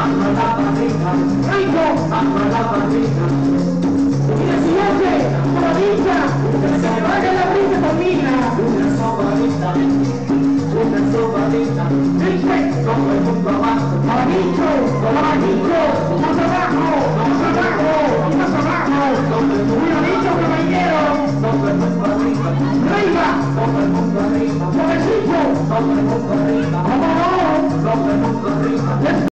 bajo la barriga, rico, bajo la barriga. Y la siguiente, sobadita, que se vaya la brisa termina. Una sobadita, dice, todo el mundo abajo. Abanicho, más abajo, y más abajo. Una dicho, caballero. Todo el mundo arriba, arriba, todo el mundo arriba. Suavecito, todo el mundo arriba. Vamos, todo el mundo arriba.